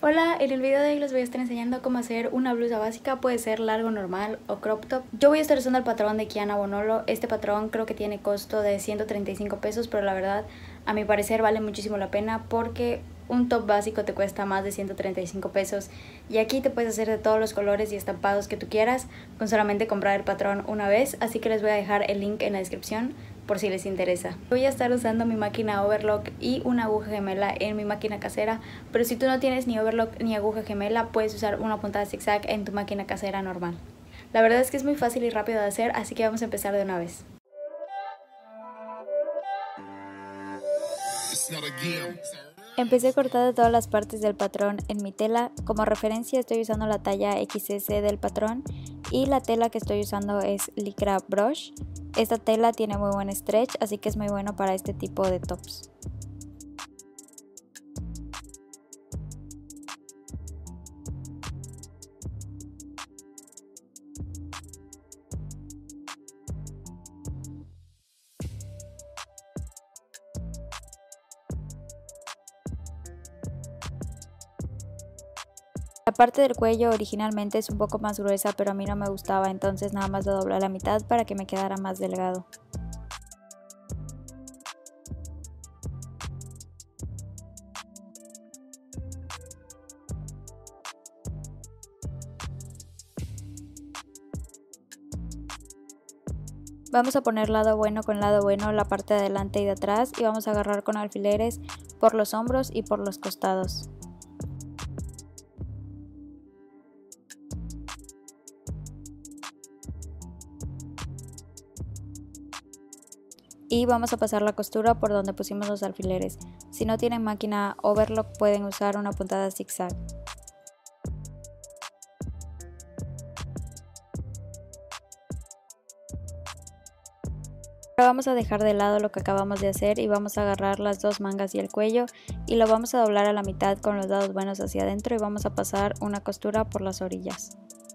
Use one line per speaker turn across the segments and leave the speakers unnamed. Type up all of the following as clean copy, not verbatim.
Hola, en el video de hoy les voy a estar enseñando cómo hacer una blusa básica, puede ser largo normal o crop top. Yo voy a estar usando el patrón de Kiana Bonolo. Este patrón creo que tiene costo de 135 pesos, pero la verdad a mi parecer vale muchísimo la pena porque un top básico te cuesta más de 135 pesos y aquí te puedes hacer de todos los colores y estampados que tú quieras con solamente comprar el patrón una vez, así que les voy a dejar el link en la descripción por si les interesa. Voy a estar usando mi máquina overlock y una aguja gemela en mi máquina casera, pero si tú no tienes ni overlock ni aguja gemela puedes usar una puntada zigzag en tu máquina casera normal. La verdad es que es muy fácil y rápido de hacer, así que vamos a empezar de una vez. Empecé cortando todas las partes del patrón en mi tela. Como referencia estoy usando la talla XS del patrón y la tela que estoy usando es Lycra Brush. Esta tela tiene muy buen stretch, así que es muy bueno para este tipo de tops. La parte del cuello originalmente es un poco más gruesa, pero a mí no me gustaba, entonces nada más lo doblé a la mitad para que me quedara más delgado. Vamos a poner lado bueno con lado bueno la parte de adelante y de atrás y vamos a agarrar con alfileres por los hombros y por los costados. Y vamos a pasar la costura por donde pusimos los alfileres. Si no tienen máquina overlock pueden usar una puntada zigzag. Ahora vamos a dejar de lado lo que acabamos de hacer y vamos a agarrar las dos mangas y el cuello y lo vamos a doblar a la mitad con los lados buenos hacia adentro y vamos a pasar una costura por las orillas.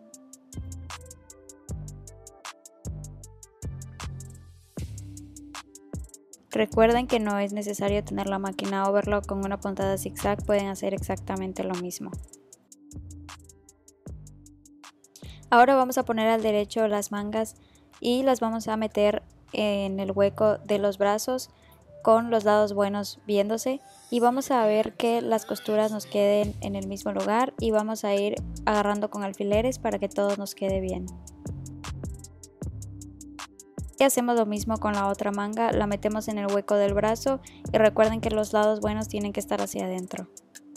Recuerden que no es necesario tener la máquina overlock, con una puntada zigzag pueden hacer exactamente lo mismo. Ahora vamos a poner al derecho las mangas y las vamos a meter en el hueco de los brazos con los lados buenos viéndose y vamos a ver que las costuras nos queden en el mismo lugar y vamos a ir agarrando con alfileres para que todo nos quede bien. Y hacemos lo mismo con la otra manga, la metemos en el hueco del brazo y recuerden que los lados buenos tienen que estar hacia adentro.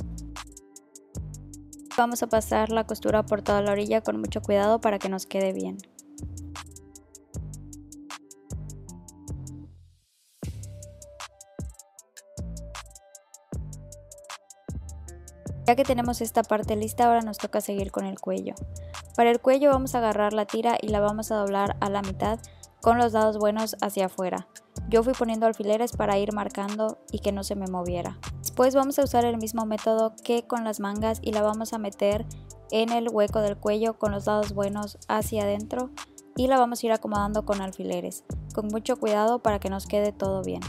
Vamos a pasar la costura por toda la orilla con mucho cuidado para que nos quede bien. Ya que tenemos esta parte lista, ahora nos toca seguir con el cuello. Para el cuello vamos a agarrar la tira y la vamos a doblar a la mitad con los lados buenos hacia afuera. Yo fui poniendo alfileres para ir marcando y que no se me moviera. Después vamos a usar el mismo método que con las mangas y la vamos a meter en el hueco del cuello con los lados buenos hacia adentro y la vamos a ir acomodando con alfileres, con mucho cuidado para que nos quede todo bien.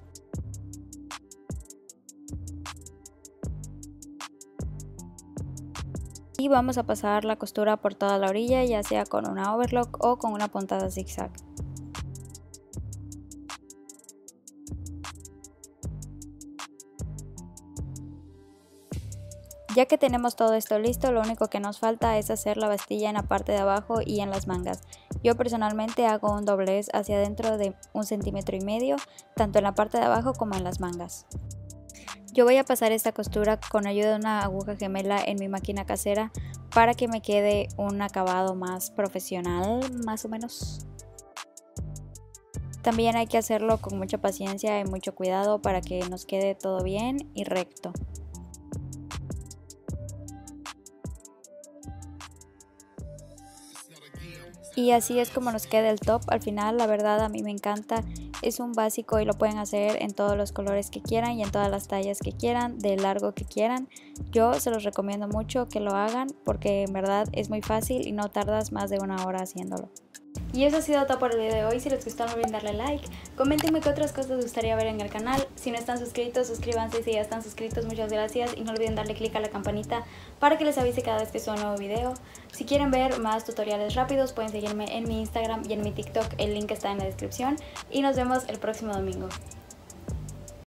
Y vamos a pasar la costura por toda la orilla, ya sea con una overlock o con una puntada zigzag. Ya que tenemos todo esto listo, lo único que nos falta es hacer la bastilla en la parte de abajo y en las mangas. Yo personalmente hago un doblez hacia adentro de 1,5 centímetros, tanto en la parte de abajo como en las mangas. Yo voy a pasar esta costura con ayuda de una aguja gemela en mi máquina casera para que me quede un acabado más profesional, más o menos. También hay que hacerlo con mucha paciencia y mucho cuidado para que nos quede todo bien y recto. Y así es como nos queda el top. Al final, la verdad, a mí me encanta. Es un básico y lo pueden hacer en todos los colores que quieran y en todas las tallas que quieran, de largo que quieran. Yo se los recomiendo mucho que lo hagan porque en verdad es muy fácil y no tardas más de 1 hora haciéndolo. Y eso ha sido todo por el video de hoy. Si les gustó no olviden darle like, coméntenme qué otras cosas les gustaría ver en el canal. Si no están suscritos, suscríbanse. Si ya están suscritos, muchas gracias. Y no olviden darle click a la campanita para que les avise cada vez que suba un nuevo video. Si quieren ver más tutoriales rápidos, pueden seguirme en mi Instagram y en mi TikTok. El link está en la descripción. Y nos vemos el próximo domingo.